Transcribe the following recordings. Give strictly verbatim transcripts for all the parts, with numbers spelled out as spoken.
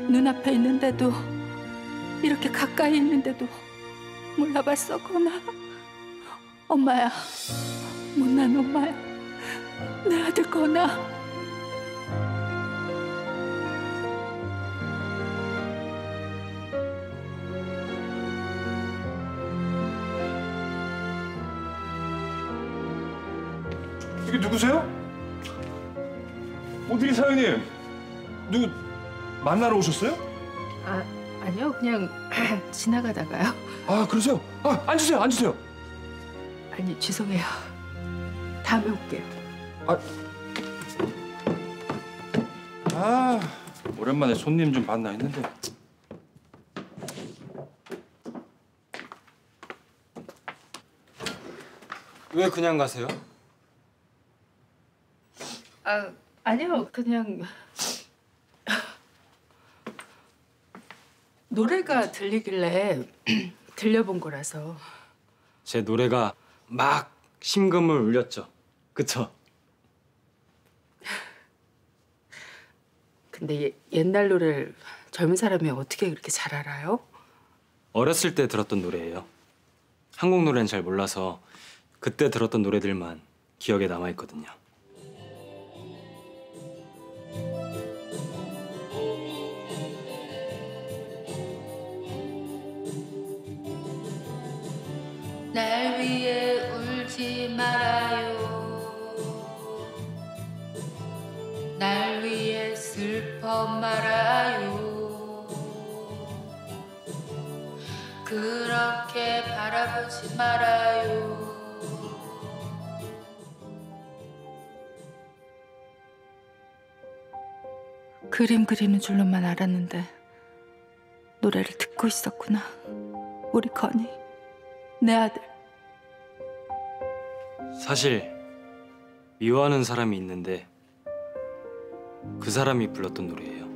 눈앞에 있는데도, 이렇게 가까이 있는데도 몰라봤어, 건아. 엄마야, 못난 엄마야. 내 아들 건아. 이게 누구세요? 어디 사장님? 누구 만나러 오셨어요? 아, 아니요. 그냥 지나가다가요. 아, 그러세요? 아, 앉으세요, 앉으세요. 아니, 죄송해요. 다음에 올게요. 아, 아 오랜만에 손님 좀 봤나 했는데. 왜 그냥 가세요? 아, 아니요. 그냥 노래가 들리길래 들려본 거라서. 제 노래가 막 심금을 울렸죠. 그쵸? 근데 예, 옛날 노래를 젊은 사람이 어떻게 그렇게 잘 알아요? 어렸을 때 들었던 노래예요. 한국 노래는 잘 몰라서 그때 들었던 노래들만 기억에 남아있거든요. 날 위해 울지 말아요. 날 위해 슬퍼 말아요. 그렇게 바라보지 말아요. 그림 그리는 줄로만 알았는데 노래를 듣고 있었구나. 우리 건이, 내 아들. 사실 미워하는 사람이 있는데 그 사람이 불렀던 노래예요.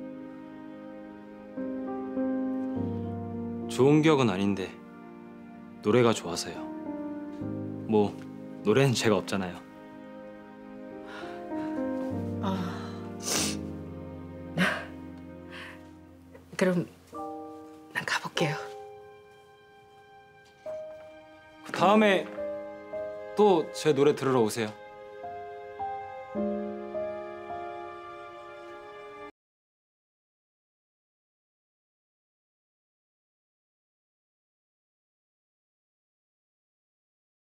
좋은 기억은 아닌데 노래가 좋아서요. 뭐 노래는 죄가 없잖아요. 아... 그럼 난 가볼게요. 다음에 또 제 노래 들으러 오세요.